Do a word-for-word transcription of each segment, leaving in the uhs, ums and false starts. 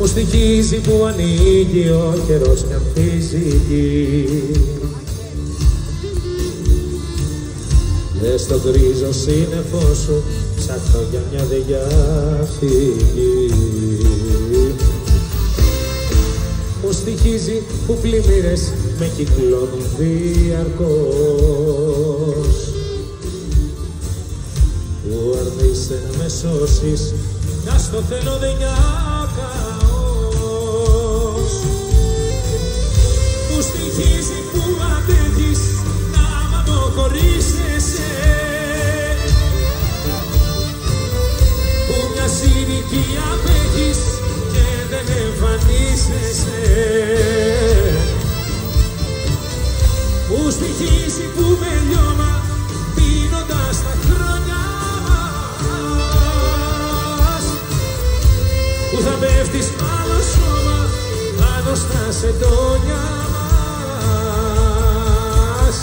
μου στοιχίζει που ανοίγει ο καιρός κι αμφίζει. Μες στο γκρίζο σύννεφό σου ψάχνω για μια διαφυγή. Μου στοιχίζει που πλημμύρες με κυκλώνουν διαρκώς, που αρνείσαι να με σώσεις, να στο θέλω δεν νιακαώς. Μου στοιχίζει που αντέχεις να μ' αποχωρήσεσαι, που μια συνοικία απέχεις και δεν εμφανίζεσαι. Μου στοιχίζει που με λιώμα πίνοντας τα χρόνια μας, που θα πέφτεις μ' άλλο σώμα πάνω στα σεντόνια μας.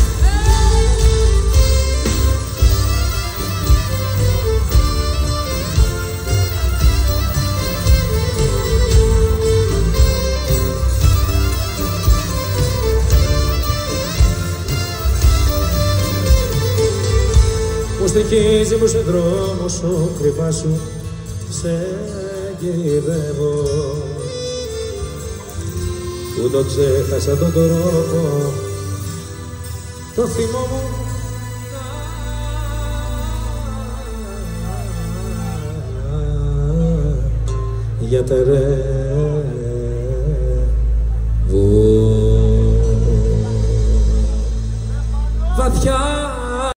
Μου στοιχίζει που σε δρόμο σου κρυφά σου σε γυρεύω, που το ξέχασα τον τρόπο το θυμό μου για τερεύω. Βαθιά